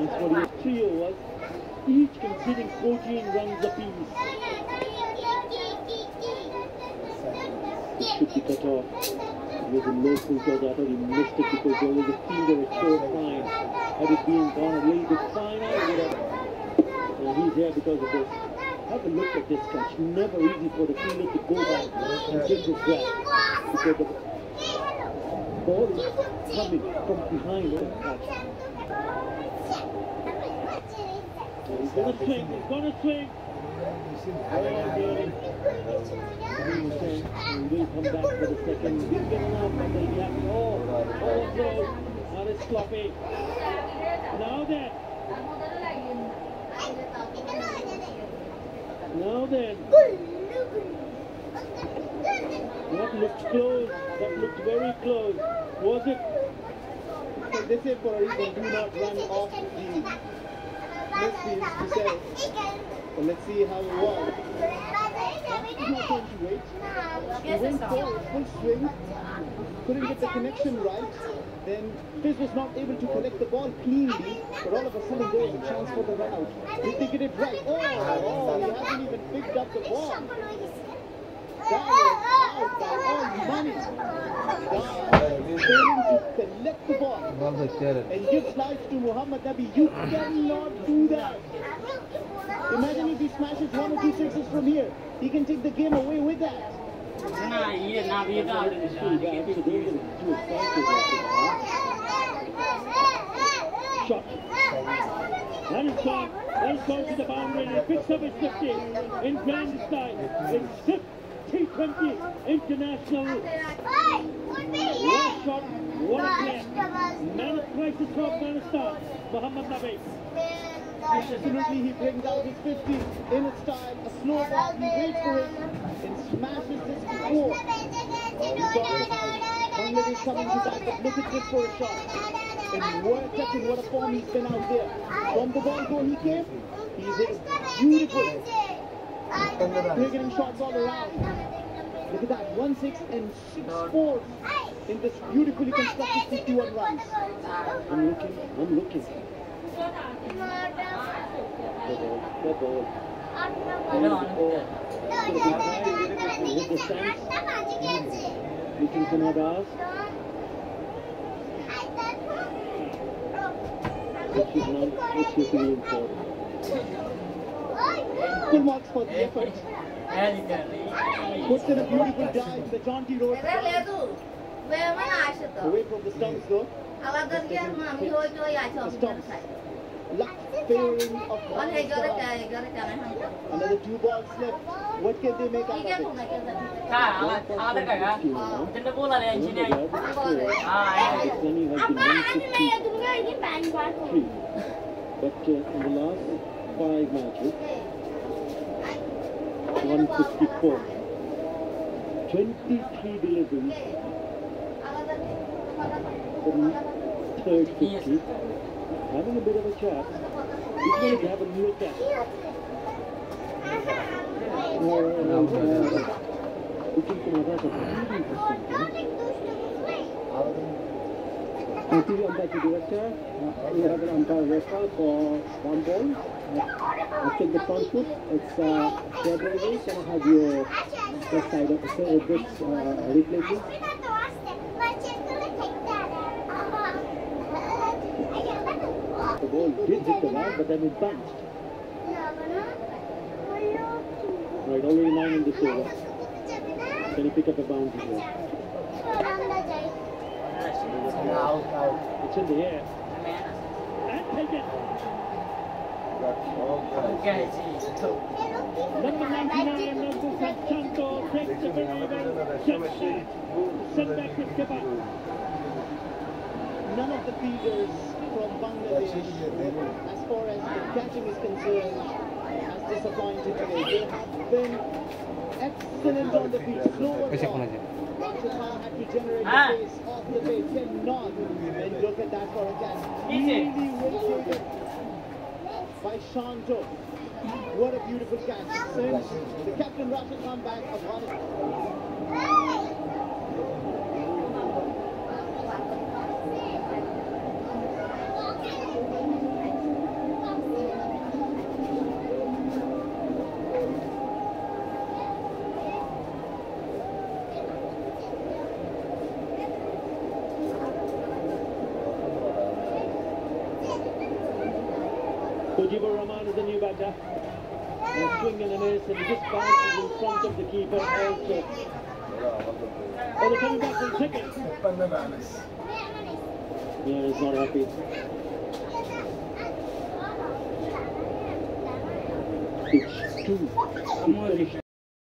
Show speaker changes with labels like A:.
A: As for the 3 overs, each conceding 14 runs apiece. It should be cut off. It was a low full toss. I thought he missed it because there was a fielder at short fine. Had it been gone a little bit finer, he would have. And he's here because of this. Have a look at this catch. Never easy for the fielder to go back and take his grab because the ball is coming from behind the catch. So he's going to swing. He's going to swing. He will come back for the second. He'll get enough and they'll be happy. Oh, close. Now it's sloppy. Now then. Now then. That looked close. That looked very close. Was it?
B: So they say for a reason, do not run off the midfield to say, well, let's see how it was. He's not going to wait. He went for full swing, couldn't get the connection right. Then Fizz was not able to collect the ball cleanly, but all of a sudden there was a chance for the run out. Did they get it right? Oh, he hasn't even picked up the ball. That was out by all money. Failing to collect the ball and gives life to Muhammad Nabi. You cannot do that. Imagine if he smashes 1 or 2 sixes from here. He can take the game away with that.
A: Shot. That is gone. That is gone to the boundary and picks up his 50 in grand style. It's 50. T20 International. What a shot, what a player. Man of crisis for Afghanistan, Muhammad Nabi.
B: Absolutely, he brings out his 50 in its style, a slow ball, he waits for it and smashes this before. Bangladesh coming to back, but look at this for a shot. And what a touch and what a form he's been out there. From the ball go he came, he's hit beautiful. They're getting shots all around. Look at that, 1-6 and 6-4 in this beautifully constructed 51 runs.
A: I'm looking. The ball. Hit the stands. Looking for Nabaz. Which is really important.
B: Full marks for the effort. Puts in a beautiful dive, the jaunty road. Away from the stumps though. The stumps. Luck favoring of another 2 balls left. What can they make out of it?
A: But in the last 5 matches, 154, 23 deliveries from third 50, having a bit of a chat. He's going to have a look at it. TV umpire director, we have an umpire record for 1 ball. I'll take the front foot. It's February. Can I have your first side of this replay, please? The ball did hit the line, but then it bounced. Right, only 9 in this over. Can you pick up a bounce here? It's in the air. And take it. Number 99, number Sancho takes a very, very shot. Send back to Skipper.
B: None of the fielders from Bangladesh, as far as the catching is concerned, has disappointed today. They have been excellent on the field. Slower ball. Shah had to generate the pace off the pace, cannot. And look at that for a catch. Really well taken by Shanto. What a beautiful catch. Since the captain Rashid Khan back, Afghanistan.
A: Mujibur Rahman is the new batter. A swing and a miss, and he just bounces in front of the keeper also. Oh, they're coming back from second. Yeah, he's not happy. It's 2 to finish